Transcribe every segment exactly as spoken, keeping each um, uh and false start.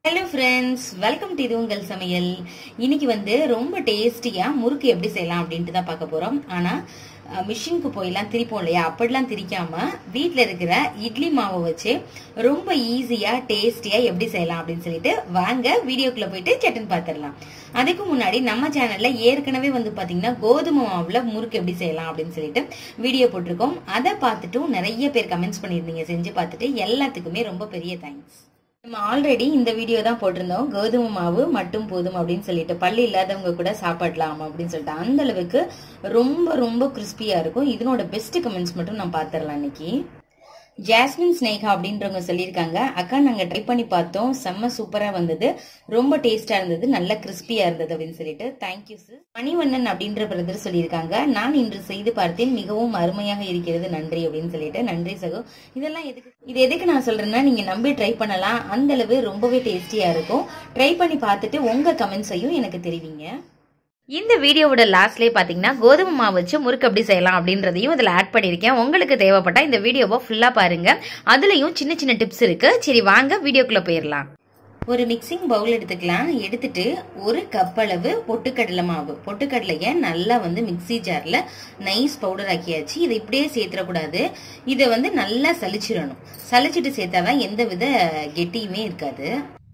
Hello friends, welcome to Idungal Samayal. இன்னைக்கு வந்து ரொம்ப டேஸ்டியா முறுக்கு எப்படி செய்யலாம் அப்படினு தான் பார்க்க போறோம். ஆனா மிஷினுக்கு போய்லாம் திரிப்போம் இல்லையா, அப்படிலாம் திரிக்காம வீட்ல இருக்கிற இட்லி மாவை வச்சு ரொம்ப ஈஸியா டேஸ்டியா எப்படி செய்யலாம் அப்படின்னு சொல்லிட்டு வாங்க வீடியோக்குள்ள போயிட்டு சட்டன் பார்த்துடலாம். அதுக்கு முன்னாடி நம்ம சேனல்ல ஏற்கனவே வந்து பாத்தீங்கன்னா கோதுமை மாவுல முறுக்கு எப்படி செய்யலாம் அப்படின்னு சொல்லிட்டு வீடியோ போட்டிருக்கோம். அதை பார்த்துட்டும் நிறைய பேர் கமெண்ட்ஸ் பண்ணியிருந்தீங்க, செஞ்சு பார்த்துட்டு எல்லாத்துக்குமே ரொம்ப பெரிய தேங்க்ஸ். நம்ம ஆல்ரெடி இந்த வீடியோ தான் போட்டிருந்தோம், கோதுமை மாவு மட்டும் போதும் அப்படின்னு சொல்லிட்டு பள்ளி இல்லாதவங்க கூட சாப்பிடலாம் அப்படின்னு சொல்லிட்டு. அந்த அளவுக்கு ரொம்ப ரொம்ப கிறிஸ்பியா இருக்கும். இதனோட பெஸ்ட் கமெண்ட்ஸ் மட்டும் நான் பாத்திரலாம். இன்னைக்கு ஜாஸ்மின் ஸ்னேகா அப்படின்றவங்க சொல்லியிருக்காங்க, அக்கா நாங்க ட்ரை பண்ணி பார்த்தோம், செம்ம சூப்பரா வந்தது, ரொம்ப டேஸ்டா இருந்தது, நல்ல கிறிஸ்பியா இருந்தது அப்படின்னு சொல்லிட்டு. Thank you sir. மணிவண்ணன் அப்படின்ற பிரதர் சொல்லியிருக்காங்க, நான் இன்று செய்து பார்த்தேன், மிகவும் அருமையாக இருக்கிறது, நன்றி அப்படின்னு சொல்லிட்டு. நன்றி சகோ. இதெல்லாம் எதுக்கு இது எதுக்கு நான் சொல்றேன்னா, நீங்க நம்பி ட்ரை பண்ணலாம், அந்த அளவு ரொம்பவே டேஸ்டியா இருக்கும். ட்ரை பண்ணி பார்த்துட்டு உங்க கமெண்ட்ஸையும் எனக்கு தெரிவிங்க. இந்த வீடியோவோட லாஸ்ட்லேயே பார்த்தீங்கன்னா கோதுமை மாவு வச்சு முறுக்கு எப்படி செய்யலாம் அப்படின்றதையும் இதில் ஆட் பண்ணியிருக்கேன். உங்களுக்கு தேவைப்பட்டா இந்த வீடியோவை ஃபுல்லாக பாருங்க, அதுலேயும் சின்ன சின்ன டிப்ஸ் இருக்கு. சரி வாங்க வீடியோக்குள்ள போயிடலாம். ஒரு மிக்சிங் பவுல் எடுத்துக்கலாம். எடுத்துட்டு ஒரு கப் அளவு பொட்டுக்கடலை மாவு, பொட்டுக்கடலைய நல்லா வந்து மிக்சி ஜார்ல நைஸ் பவுடர் ஆக்கியாச்சு. இதை இப்படியே சேர்த்துடக்கூடாது, இதை வந்து நல்லா சலிச்சிடணும். சலிச்சிட்டு சேர்த்தாதான் எந்த வித கெட்டியுமே இருக்காது.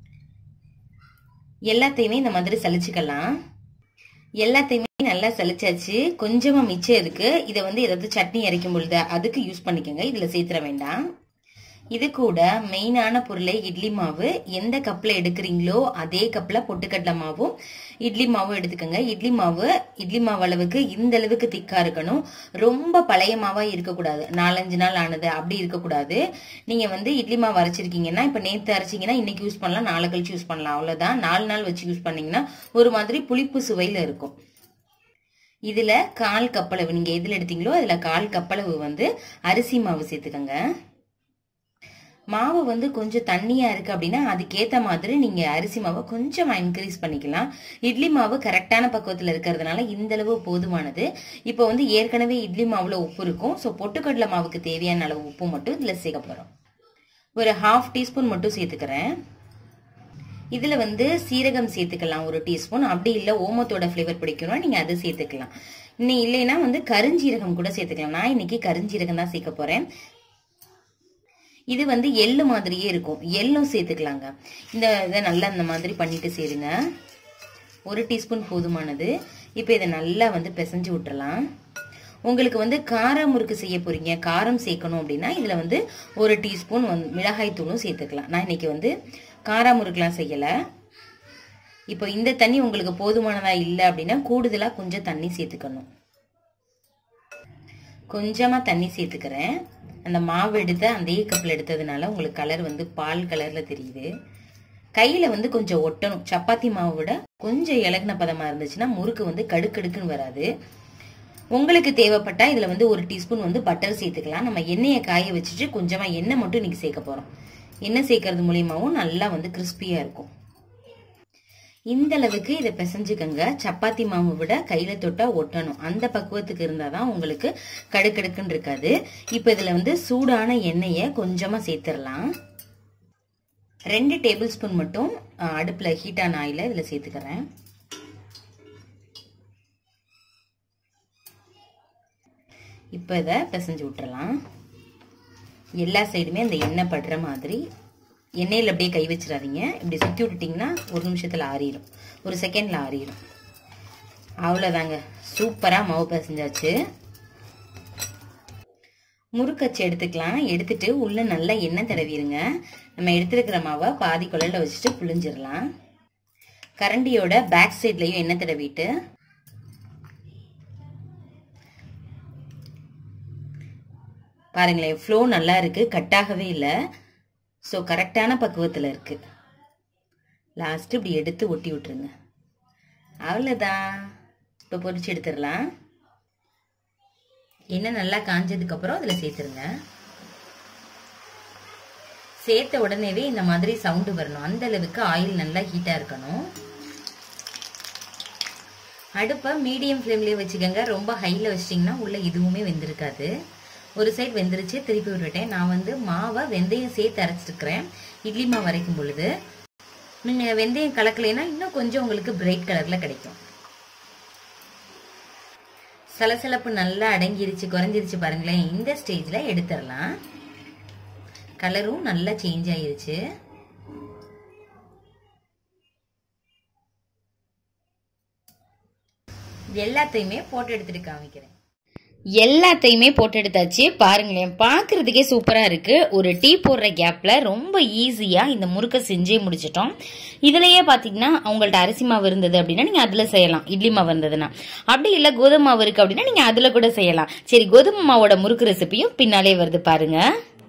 எல்லாத்தையுமே இந்த மாதிரி சலிச்சுக்கலாம். எல்லாத்தையுமே நல்லா சலிச்சாச்சு. கொஞ்சமா மிச்சம் இருக்கு, இதை வந்து ஏதாவது சட்னி அரைக்கும் பொழுது அதுக்கு யூஸ் பண்ணிக்கோங்க, இதுல சேர்த்துற வேண்டாம். இது கூட மெயினான பொருளை இட்லி மாவு. எந்த கப்ல எடுக்கிறீங்களோ அதே கப்ல பொட்டுக்கடலை மாவும் இட்லி மாவும் எடுத்துக்கோங்க. இட்லி மாவு இட்லி மாவு அளவுக்கு இந்த அளவுக்கு திக்கா இருக்கணும். ரொம்ப பழைய மாவா இருக்கக்கூடாது, நாலஞ்சு நாள் ஆனது அப்படி இருக்கக்கூடாது. நீங்க வந்து இட்லி மாவு அரைச்சிருக்கீங்கன்னா, இப்ப நேத்து அரைச்சிங்கன்னா இன்னைக்கு யூஸ் பண்ணலாம், நாளை கழிச்சு யூஸ் பண்ணலாம், அவ்வளவுதான். நாலு நாள் வச்சு யூஸ் பண்ணீங்கன்னா ஒரு மாதிரி புளிப்பு சுவையில இருக்கும். இதுல கால் கப்பளவு, நீங்க எதுல எடுத்தீங்களோ அதுல கால் கப்பளவு வந்து அரிசி மாவு சேர்த்துக்கோங்க. மாவு வந்து கொஞ்சம் தண்ணியா இருக்கு அப்படின்னா அதுக்கேத்த மாதிரி நீங்க அரிசி மாவை கொஞ்சமா இன்க்ரீஸ் பண்ணிக்கலாம். இட்லி மாவு கரெக்டான பக்குவத்துல இருக்கிறதுனால இந்த அளவு போதுமானது. இப்போ வந்து ஏற்கனவே இட்லி மாவுல உப்பு இருக்கும், ஸோ பொட்டுக்கடலை மாவுக்கு தேவையான அளவு உப்பு மட்டும் இதுல சேர்க்க போறோம். ஒரு ஹாஃப் டீஸ்பூன் மட்டும் சேர்த்துக்கிறேன். இதுல வந்து சீரகம் சேர்த்துக்கலாம் ஒரு டீஸ்பூன். அப்படி இல்லை ஓமத்தோட ஃபிளேவர் பிடிக்கணும்னா நீங்க அதை சேர்த்துக்கலாம். இன்னும் இல்லைன்னா வந்து கருஞ்சீரகம் கூட சேர்த்துக்கலாம். நான் இன்னைக்கு கருஞ்சீரகம் தான் சேர்க்க போறேன். இது வந்து எள்ளு மாதிரியே இருக்கும், எள்ளும் சேர்த்துக்கலாங்க. இந்த இதை நல்லா இந்த மாதிரி பண்ணிட்டு சேருங்க. ஒரு டீஸ்பூன் போதுமானது. இப்போ இதை நல்லா வந்து பிசைஞ்சு விட்டுறலாம். உங்களுக்கு வந்து கார முறுக்கு செய்ய போறீங்க, காரம் சேர்க்கணும் அப்படின்னா இதுல வந்து ஒரு டீஸ்பூன் வந்து மிளகாய் தூளும் சேர்த்துக்கலாம். நான் இன்னைக்கு வந்து கார முறுக்குலாம் செய்யல. இப்போ இந்த தண்ணி உங்களுக்கு போதுமானதா இல்லை அப்படின்னா கூடுதலா கொஞ்சம் தண்ணி சேர்த்துக்கணும். கொஞ்சமா தண்ணி சேர்த்துக்கிறேன். அந்த மாவு எடுத்த அதே கப்பில் எடுத்ததுனால உங்களுக்கு கலர் வந்து பால் கலர்ல தெரியுது. கையில வந்து கொஞ்சம் ஒட்டணும். சப்பாத்தி மாவை விட கொஞ்சம் இலகுன பதமா இருந்துச்சுன்னா முறுக்கு வந்து கடுக்கடுக்குன்னு வராது. உங்களுக்கு தேவைப்பட்டா இதுல வந்து ஒரு டீஸ்பூன் வந்து பட்டர் சேர்த்துக்கலாம். நம்ம எண்ணெயை காய வச்சுட்டு கொஞ்சமா எண்ணெய் மட்டும் இன்னைக்கு சேர்க்க போறோம். எண்ணெய் சேர்க்கறது மூலியமாவும் நல்லா வந்து கிறிஸ்பியா இருக்கும். இந்த அளவுக்கு இதை பிசைஞ்சுக்கங்க. சப்பாத்தி மாவு விட கையில தொட்டா ஒட்டணும், அந்த பக்குவத்துக்கு இருந்தாதான் உங்களுக்கு கடுக்கடுக்குன்னு இருக்காது. இப்ப இதுல வந்து சூடான எண்ணெயை கொஞ்சமா சேர்த்துடலாம். ரெண்டு டேபிள் ஸ்பூன் மட்டும் அடுப்புல ஹீட்டான ஆயில இதுல சேர்த்துக்கிறேன். இப்ப இதை பிசைஞ்சு விட்டுறலாம். எல்லா சைடுமே அந்த எண்ணெய் படுற மாதிரி. எண்ணெயில் அப்படியே கை வச்சிடாதீங்க, இப்படி சுற்றி விட்டுட்டிங்கன்னா ஒரு நிமிஷத்தில் ஆறிடும், ஒரு செகண்டில் ஆறிடும். அவ்வளோதாங்க, சூப்பராக மாவு பிசைஞ்சாச்சு. முறுக்கச்சு எடுத்துக்கலாம். எடுத்துட்டு உள்ள நல்லா எண்ணெய் தடவிடுங்க. நம்ம எடுத்துருக்கிற மாவை பாதி குழல்ல வச்சுட்டு புழிஞ்சிடலாம். கரண்டியோட பேக் சைட்லையும் எண்ணெய் தடவிட்டு பாருங்களேன், ஃப்ளோ நல்லா இருக்கு, கட்டாகவே இல்லை. ஸோ கரெக்டான பக்குவத்தில் இருக்கு. லாஸ்ட் இப்படி எடுத்து ஒட்டி விட்டுருங்க. அவ்வளோதான். இப்போ பொரிச்சு எடுத்துடலாம். எண்ணெய் நல்லா காஞ்சதுக்கு அப்புறம் அதில் சேர்த்துருங்க. சேர்த்த உடனேவே இந்த மாதிரி சவுண்டு வரணும், அந்த அளவுக்கு ஆயில் நல்லா ஹீட்டாக இருக்கணும். அடுப்பை மீடியம் ஃப்ளேம்லேயே வச்சுக்கோங்க. ரொம்ப ஹையில் வச்சிட்டிங்கன்னா உள்ள இதுவுமே வெந்திருக்காது. ஒரு சைடு வெந்துருச்சு, திருப்பி விட்டுட்டேன். நான் வந்து மாவை வெந்தயம் சேர்த்து அரைச்சிருக்கிறேன் இட்லி மாவு அரைக்கும் பொழுது. நீங்க வெந்தயம் கலக்கலைன்னா இன்னும் கொஞ்சம் உங்களுக்கு பிரைட் கலர்ல கிடைக்கும். சலசலப்பு நல்லா அடங்கிருச்சு, குறைஞ்சிருச்சு பாருங்களேன். இந்த ஸ்டேஜ்ல எடுத்துடலாம். கலரும் நல்லா சேஞ்ச் ஆயிருச்சு. எல்லாத்தையுமே போட்டு எடுத்துட்டு காமிக்கிறேன். எல்லாத்தையுமே போட்டு எடுத்தாச்சு. பாருங்களேன், பார்க்கறதுக்கே சூப்பரா இருக்கு. ஒரு டீ போடுற கேப்ல ரொம்ப ஈஸியா இந்த முறுக்கை செஞ்சே முடிச்சிட்டோம். இதுலயே பாத்தீங்கன்னா உங்கள்ட்ட அரிசி மாவு இருந்தது அப்படின்னா நீங்க அதுல செய்யலாம். இட்லி மாவு இருந்ததுன்னா, அப்படி இல்ல கோதுமை மாவு இருக்கு அப்படின்னா நீங்க அதுல கூட செய்யலாம். சரி, கோதுமை மாவோட முறுக்கு ரெசிபியும் பின்னாலே வருது பாருங்க.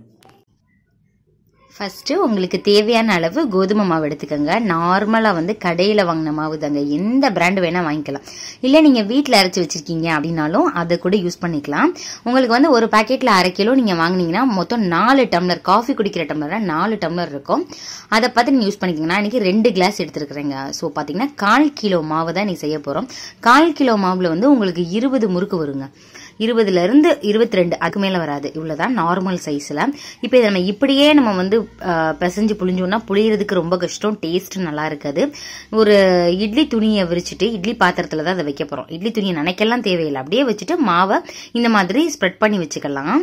ஃபர்ஸ்ட் உங்களுக்கு தேவையான அளவு கோதுமை மாவு எடுத்துக்கோங்க. நார்மலா வந்து கடையில வாங்கின மாவு தாங்க, எந்த பிராண்ட் வேணா வாங்கிக்கலாம். இல்ல நீங்க வீட்டுல அரைச்சு வச்சிருக்கீங்க அப்படின்னாலும் அதை கூட யூஸ் பண்ணிக்கலாம். உங்களுக்கு வந்து ஒரு பாக்கெட்ல அரை கிலோ நீங்க வாங்கினீங்கன்னா மொத்தம் நாலு டம்ளர், காஃபி குடிக்கிற டம்ளர் நாலு டம்ளர் இருக்கும். அதை பார்த்து நீங்க யூஸ் பண்ணிக்கோங்க. நான் இன்னைக்கு ரெண்டு கிளாஸ் எடுத்துருக்கிறேங்க. ஸோ பாத்தீங்கன்னா கால் கிலோ மாவு தான் நீ செய்ய போறோம். கால் கிலோ மாவுல வந்து உங்களுக்கு இருபது முறுக்கு வருங்க. இருபதுல இருந்து இருபத்தி ரெண்டு அதுக்கு மேல வராது. இவ்வளவுதான் நார்மல் சைஸ்ல. இப்ப இதை நம்ம இப்படியே நம்ம வந்து பிசைஞ்சு புளிஞ்சோம்னா புளியறதுக்கு ரொம்ப கஷ்டம், டேஸ்ட் நல்லா இருக்காது. ஒரு இட்லி துணியை விரிச்சிட்டு இட்லி பாத்திரத்துல தான் அதை வைக்க போறோம். இட்லி துணியை நினைக்கலாம் தேவையில்லை, அப்படியே வச்சுட்டு மாவை இந்த மாதிரி ஸ்ப்ரெட் பண்ணி வச்சுக்கலாம்.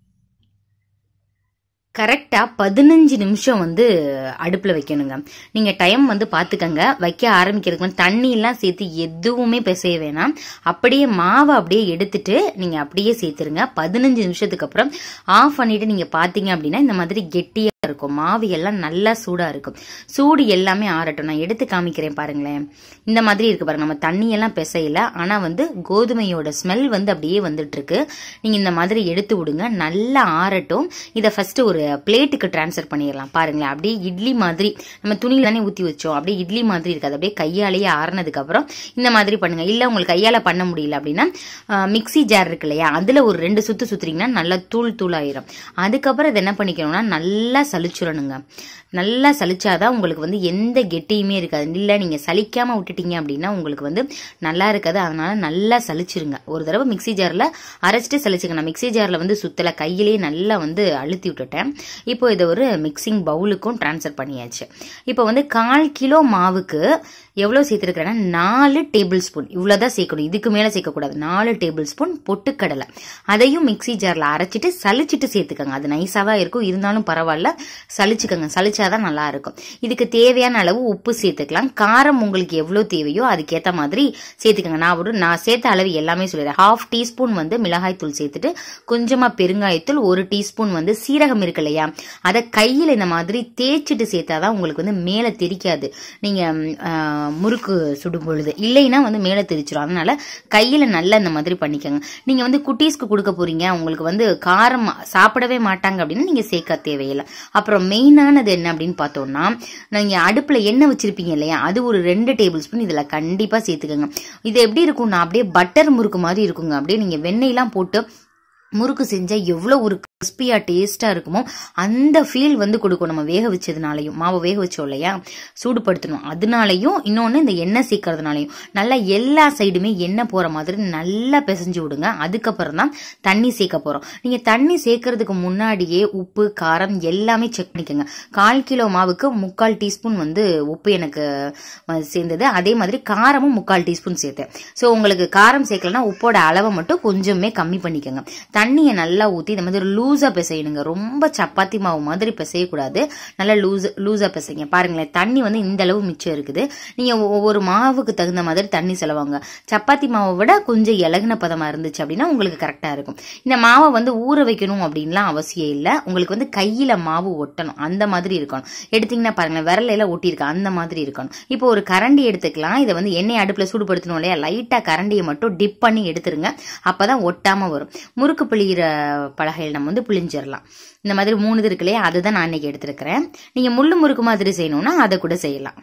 கரெக்டா பதினஞ்சு நிமிஷம் வந்து அடுப்புல வைக்கணுங்க. நீங்க டைம் வந்து பாத்துக்கங்க. வைக்க ஆரம்பிக்கிறதுக்கு வந்து தண்ணி எல்லாம் சேர்த்து எதுவுமே பிசைய வேணாம். அப்படியே மாவை அப்படியே எடுத்துட்டு நீங்க அப்படியே சேர்த்துருங்க. பதினஞ்சு நிமிஷத்துக்கு அப்புறம் ஆஃப் பண்ணிட்டு நீங்க பாத்தீங்க அப்படின்னா இந்த மாதிரி கெட்டியா இருக்கும். மாவு எல்லாம் நல்லா சூடா இருக்கும். சூடு எல்லாமே ஆறட்டும். நான் எடுத்து காமிக்கிறேன் பாருங்களேன். இந்த மாதிரி இருக்கு பாருங்க. நம்ம தண்ணி எல்லாம் பிசையல, ஆனா வந்து கோதுமையோட ஸ்மெல் வந்து அப்படியே வந்துட்டு இருக்கு. நீங்க இந்த மாதிரி எடுத்து விடுங்க, நல்லா ஆறட்டும். இதை ஃபர்ஸ்ட் ஒரு பிளேட்டுக்கு டிரான்ஸ்ஃபர் பண்ணிடலாம். பாருங்களேன், அப்படியே இட்லி மாதிரி நம்ம துணியில தானே ஊத்தி வச்சோம், அப்படியே இட்லி மாதிரி இருக்காது. அப்படியே கையாலேயே ஆறுனதுக்கு அப்புறம் இந்த மாதிரி பண்ணுங்க. இல்ல உங்களுக்கு கையால பண்ண முடியல அப்படின்னா மிக்சி ஜார் இருக்கு இல்லையா, அதுல ஒரு ரெண்டு சுத்து சுத்துறீங்கன்னா நல்லா தூள் தூள் ஆயிரும். அதுக்கப்புறம் இதை என்ன பண்ணிக்கணும்னா நல்லா சலிச்சுடணுங்க. நல்லா சலிச்சாதான் உங்களுக்கு வந்து எந்த கெட்டியுமே இருக்காது. இல்ல நீங்க சலிக்காம விட்டுட்டீங்க அப்படின்னா உங்களுக்கு வந்து நல்லா இருக்காது. அதனால நல்லா சலிச்சிருங்க. ஒரு தடவை மிக்சி ஜார்ல அரைச்சிட்டு சலிச்சுங்க. நான் மிக்சி ஜார்ல வந்து சுத்தல, கையிலேயே நல்லா வந்து அழுத்தி விட்டுட்டேன். இப்போ இதை ஒரு மிக்சிங் பவுலுக்கும் டிரான்ஸ்ஃபர் பண்ணியாச்சு. இப்போ வந்து கால் கிலோ மாவுக்கு எவ்வளவு சேர்த்திருக்கிறேன்னா நாலு டேபிள் ஸ்பூன் இவ்வளவுதான் சேர்க்கணும். இதுக்கு மேல சேர்க்கக்கூடாது. நாலு டேபிள் ஸ்பூன் பொட்டுக்கடலை, அதையும் மிக்சி ஜார்ல அரைச்சிட்டு சலிச்சிட்டு சேர்த்துக்கங்க. அது நைஸாவா இருக்கும், இருந்தாலும் பரவாயில்ல, சலிச்சுக்கங்க. சலிச்சாதான் நல்லா இருக்கும். இதுக்கு தேவையான அளவு உப்பு சேர்த்துக்கலாம். காரம் உங்களுக்கு எவ்வளவு தேவையோ அதுக்கேற்ற மாதிரி சேர்த்துக்கங்க. நான் ஒரு நான் சேர்த்த அளவு எல்லாமே சொல்லிடுறேன். ஹாஃப் டீஸ்பூன் வந்து மிளகாய் தூள் சேர்த்துட்டு கொஞ்சமா பெருங்காயத்தூள், ஒரு டீஸ்பூன் வந்து சீரகம் இருக்கு இல்லையா, அதை கையில இந்த மாதிரி தேய்ச்சிட்டு சேர்த்தாதான் உங்களுக்கு வந்து மேல தெரிக்காது. நீங்க முறுக்கு சுடும் பொழுது இல்லைன்னா வந்து மேல தெரிச்சிடும். அதனால கையில நல்லா இந்த மாதிரி பண்ணிக்கோங்க. நீங்க வந்து குட்டீஸ்க்கு கொடுக்க போறீங்க, உங்களுக்கு வந்து காரம் சாப்பிடவே மாட்டாங்க அப்படின்னா நீங்க சேர்க்க தேவையில்லை. அப்புறம் மெயினானது என்ன அப்படின்னு பார்த்தோம்னா, நீங்க அடுப்புல எண்ணெய் வச்சிருப்பீங்க இல்லையா, அது ஒரு ரெண்டு டேபிள் ஸ்பூன் இதுல கண்டிப்பா சேர்த்துக்கோங்க. இது எப்படி இருக்கும்னா அப்படியே பட்டர் முறுக்கு மாதிரி இருக்குங்க. அப்படியே நீங்க வெண்ணெய்லாம் போட்டு முறுக்கு செஞ்சா எவ்வளவு ஒரு கிறிஸ்பியா டேஸ்டா இருக்குமோ அந்த ஃபீல் வந்து கொடுக்கும். நம்ம வேக வச்சதுனாலையும், மாவு வேக வச்சோம் இல்லையா, சூடுபடுத்தணும், அதனாலையும் இன்னொன்னு இந்த எண்ணெய் சேர்க்கறதுனாலையும் நல்லா எல்லா சைடுமே எண்ணெய் போற மாதிரி நல்லா பிசைஞ்சு விடுங்க. அதுக்கப்புறம் தான் தண்ணி சேர்க்க போறோம். நீங்க தண்ணி சேர்க்கறதுக்கு முன்னாடியே உப்பு காரம் எல்லாமே செக் பண்ணிக்கோங்க. கால் கிலோ மாவுக்கு முக்கால் டீஸ்பூன் வந்து உப்பு எனக்கு சேர்ந்தது. அதே மாதிரி காரமும் முக்கால் டீஸ்பூன் சேர்த்தேன். ஸோ உங்களுக்கு காரம் சேர்க்கலன்னா உப்போட அளவை மட்டும் கொஞ்சமே கம்மி பண்ணிக்கோங்க. தண்ணியை நல்லா ஊத்தி இந்த மாதிரி லூஸா பிசையணுங்க. ரொம்ப சப்பாத்தி மாவு மாதிரி பிசையக்கூடாது. நல்லா லூஸ் லூஸா பிசைங்க. பாருங்களேன், தண்ணி வந்து இந்த அளவு மிச்சம் இருக்குது. நீங்க ஒவ்வொரு மாவுக்கு தகுந்த மாதிரி தண்ணி செலவாங்க. சப்பாத்தி மாவை விட கொஞ்சம் இலகுன பதமா இருந்துச்சு அப்படின்னா உங்களுக்கு கரெக்டா இருக்கும். இந்த மாவை வந்து ஊற வைக்கணும் அப்படின்லாம் அவசியம் இல்லை. உங்களுக்கு வந்து கையில மாவு ஒட்டணும், அந்த மாதிரி இருக்கணும். எடுத்தீங்கன்னா பாருங்களேன், விரலையில ஒட்டியிருக்கு, அந்த மாதிரி இருக்கணும். இப்போ ஒரு கரண்டி எடுத்துக்கலாம். இதை வந்து எண்ணெய் அடுப்புல சூடுபடுத்தணும் இல்லையா, லைட்டா கரண்டியை மட்டும் டிப் பண்ணி எடுத்துருங்க. அப்பதான் ஒட்டாம வரும். முறுக்கு பிழிகிற பலகையில் நம்ம வந்து பிழிஞ்சிடலாம். இந்த மாதிரி மூணு இது இருக்கு இல்லையா, அதுதான் நான் இன்னைக்கு எடுத்திருக்கிறேன். நீங்க முள்ளு முறுக்கு மாதிரி செய்யணும்னா அதை கூட செய்யலாம்.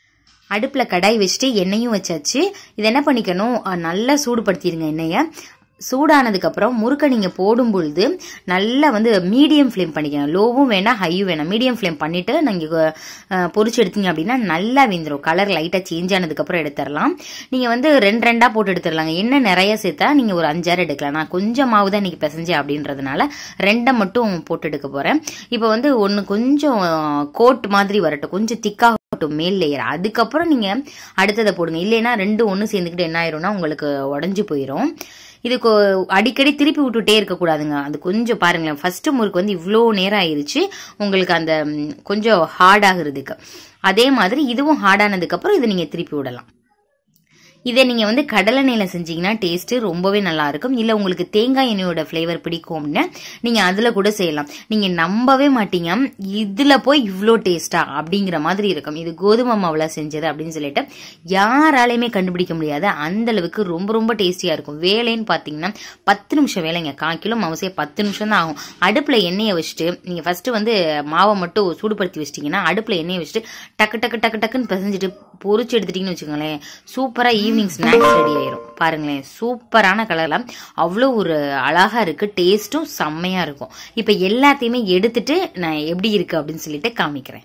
அடுப்புல கடாய் வச்சுட்டு எண்ணெயும் வச்சாச்சு. இது என்ன பண்ணிக்கணும், நல்லா சூடுபடுத்திடுங்க எண்ணெயை. சூடானதுக்கப்புறம் முறுக்கை நீங்கள் போடும் பொழுது நல்லா வந்து மீடியம் ஃப்ளேம் பண்ணிக்கணும். லோவும் வேணாம் ஹையும் வேணாம், மீடியம் ஃப்ளேம் பண்ணிவிட்டு நீங்கள் பொரிச்சு எடுத்தீங்க அப்படின்னா நல்லா வெந்துடும். கலர் லைட்டாக சேஞ்ச் ஆனதுக்கப்புறம் எடுத்துடலாம். நீங்கள் வந்து ரெண்டு ரெண்டாக போட்டு எடுத்துடலாங்க. என்ன நிறைய சேர்த்தா நீங்கள் ஒரு அஞ்சாறு எடுக்கலாம். நான் கொஞ்சம் மாவு தான் இன்றைக்கி பிசைஞ்சேன் அப்படின்றதுனால ரெண்டை மட்டும் போட்டு எடுக்க போகிறேன். இப்போ வந்து ஒன்று கொஞ்சம் கோட் மாதிரி வரட்டும், கொஞ்சம் திக்காக மேல் லேயர், அதுக்கப்புறம் நீங்க அடுத்ததை போடுங்க. இல்லைன்னா ரெண்டு ஒன்று சேர்ந்துக்கிட்டு என்ன ஆயிரும்னா உங்களுக்கு உடஞ்சு போயிடும். இதுக்கு அடிக்கடி திருப்பி விட்டுட்டே இருக்கக்கூடாதுங்க. அது கொஞ்சம் பாருங்களேன், ஃபர்ஸ்ட் முறுக்கு வந்து இவ்வளோ நேரம் ஆயிருச்சு உங்களுக்கு அந்த கொஞ்சம் ஹார்ட் ஆகுறதுக்கு. அதே மாதிரி இதுவும் ஹார்ட் ஆனதுக்கு அப்புறம் இதை நீங்க திருப்பி விடலாம். இதை நீங்க வந்து கடலை எண்ணெயில செஞ்சீங்கன்னா டேஸ்ட் ரொம்பவே நல்லா இருக்கும். இல்ல உங்களுக்கு தேங்காய் எண்ணெயோட ஃபிளேவர் பிடிக்கும் அப்படின்னா நீங்க அதுல கூட செய்யலாம். நீங்க நம்பவே மாட்டீங்க, இதுல போய் இவ்வளோ டேஸ்டா அப்படிங்கிற மாதிரி இருக்கும். இது கோதுமை மாவுல செஞ்சது அப்படின்னு சொல்லிட்டு யாராலையுமே கண்டுபிடிக்க முடியாது. அந்த அளவுக்கு ரொம்ப ரொம்ப டேஸ்டியா இருக்கும். வேலைன்னு பாத்தீங்கன்னா பத்து நிமிஷம் வேலைங்க. கால் கிலோ மாவு செய்ய பத்து நிமிஷம் தான் ஆகும். அடுப்புல எண்ணெயை வச்சுட்டு நீங்க ஃபர்ஸ்ட் வந்து மாவை மட்டும் சூடுபடுத்தி வச்சிட்டீங்கன்னா அடுப்புல எண்ணெயை வச்சுட்டு டக்கு டக்கு டக்கு டக்குன்னு பிசைஞ்சிட்டு பொரிச்சு எடுத்துட்டீங்கன்னு வச்சுக்கோங்களேன், சூப்பரா ஈவினிங் ஸ்நாக்ஸ் ரெடி ஆயிரும். பாருங்களேன், சூப்பரான கலர்ல அவ்வளோ ஒரு அழகா இருக்கு, டேஸ்டும் செம்மையா இருக்கும். இப்ப எல்லாத்தையுமே எடுத்துட்டு நான் எப்படி இருக்கு அப்படின்னு சொல்லிட்டு காமிக்கிறேன்.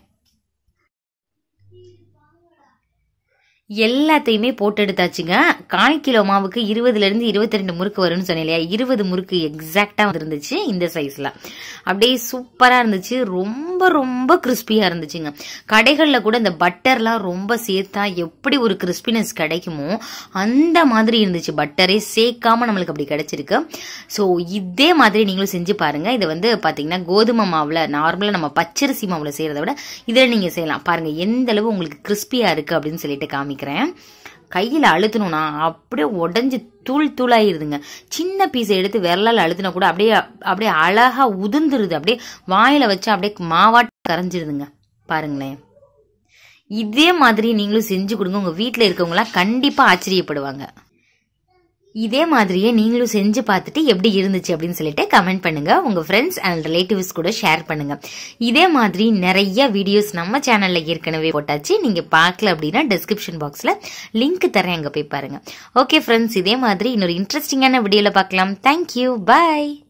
எல்லாத்தையுமே போட்டு எடுத்தாச்சுங்க. கால் கிலோ மாவுக்கு இருபதுல இருந்து இருபத்தி ரெண்டு முறுக்கு வரும்னு சொன்னேன் இல்லையா, இருபது முறுக்கு எக்ஸாக்டா இருந்துச்சு இந்த சைஸ்ல. அப்படியே சூப்பரா இருந்துச்சு, ரொம்ப ரொம்ப கிறிஸ்பியா இருந்துச்சுங்க. கடைகள்ல கூட இந்த பட்டர்லாம் ரொம்ப சேர்த்தா எப்படி ஒரு கிறிஸ்பினஸ் கிடைக்குமோ அந்த மாதிரி இருந்துச்சு. பட்டரே சேர்க்காம நம்மளுக்கு அப்படி கிடைச்சிருக்கு. ஸோ இதே மாதிரி நீங்களும் செஞ்சு பாருங்க. இதை வந்து பாத்தீங்கன்னா கோதுமை மாவுல நார்மலா நம்ம பச்சரிசி மாவுல செய்யறத விட இதுல நீங்க செய்யலாம். பாருங்க எந்த அளவு உங்களுக்கு கிறிஸ்பியா இருக்கு அப்படின்னு சொல்லிட்டு காமி கையில அழுத்தணும்னா அப்படியே உடஞ்சு தூள் தூளாயிருதுங்க. சின்ன பீஸை எடுத்து விரலால் அழுத்தினா கூட அப்படியே அப்படியே அழகா உதிர்ந்துருது. அப்படியே வாயில வச்சு அப்படியே மாவாட்டு கரைஞ்சிருதுங்க. பாருங்களேன், இதே மாதிரி நீங்களும் செஞ்சு கொடுங்க. உங்க வீட்டுல இருக்கவங்க எல்லாம் கண்டிப்பா ஆச்சரியப்படுவாங்க. இதே மாதிரியே நீங்களும் செஞ்சு பார்த்துட்டு எப்படி இருந்துச்சு அப்படின்னு சொல்லிட்டு கமெண்ட் பண்ணுங்க. உங்க ஃப்ரெண்ட்ஸ் அண்ட் ரிலேட்டிவ்ஸ் கூட ஷேர் பண்ணுங்க. இதே மாதிரி நிறைய வீடியோஸ் நம்ம சேனல்ல ஏற்கனவே போட்டாச்சு. நீங்க பார்க்கல அப்படின்னா டிஸ்கிரிப்ஷன் பாக்ஸ்ல லிங்க் தரேன், அங்க போய் பாருங்க. ஓகே ஃப்ரெண்ட்ஸ், இதே மாதிரி இன்னொரு இன்ட்ரெஸ்டிங்கான வீடியோல பார்க்கலாம். தேங்க்யூ, பாய்.